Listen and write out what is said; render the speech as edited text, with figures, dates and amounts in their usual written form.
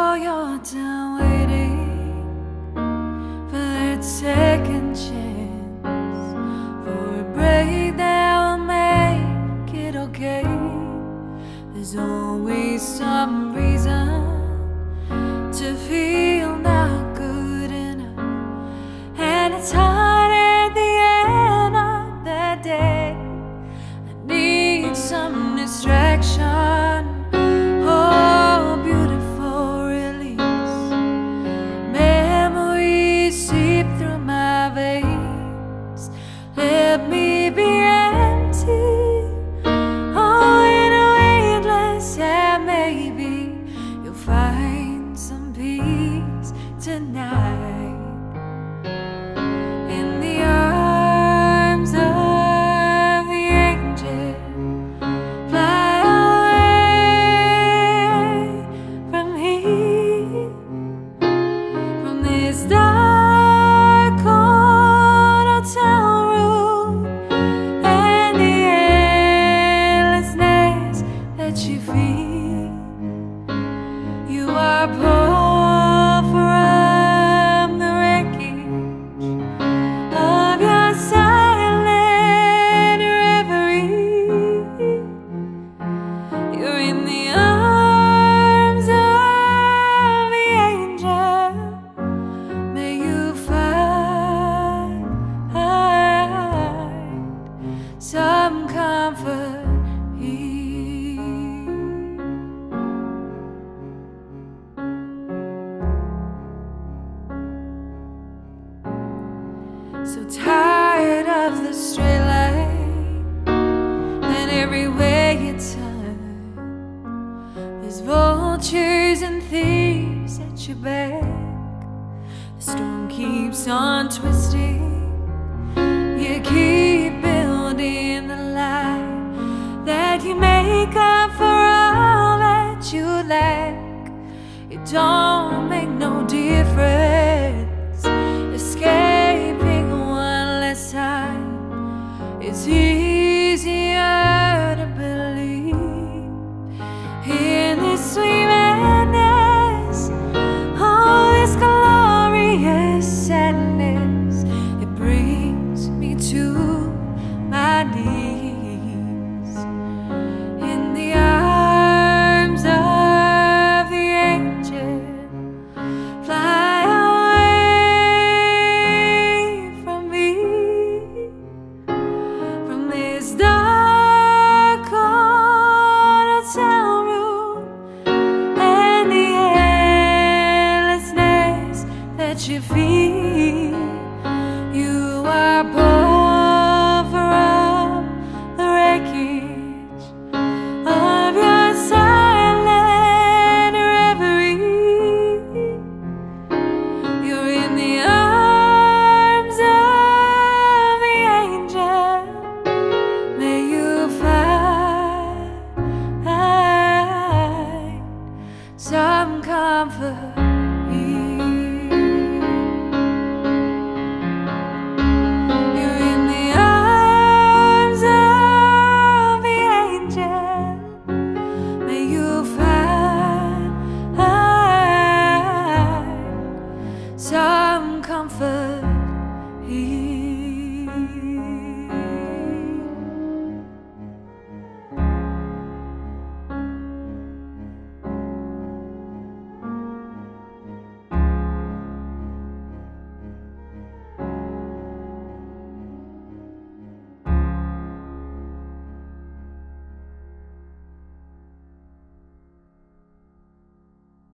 you're done waiting for that second chance, for a break that will make it okay. There's always some reason to feel not good enough, and it's hard at the end of the day. I need some distraction, oh beautiful release. Memories seep through my veins, let me be empty. Oh, in a weightless, yeah, maybe you'll find some peace tonight. In the arms of the angel, fly away from here, from this dark cold hotel room, and the endlessness that you feel. You are pulled from the wreckage of your silent reverie. You're in the arms of the angel. May you find some comfort here. So tired of the straight line, and everywhere you turn there's vultures and thieves at your back. The storm keeps on twisting, you keep building the life that you make up for all that you lack. It don't make no difference, escaping one less time. It's easier to believe in this sweet madness, oh, this glorious sadness. It brings me to my knees. In the arms of the angel, fly away from me, from this dark cold hotel room, and the endlessness that you feel. You are born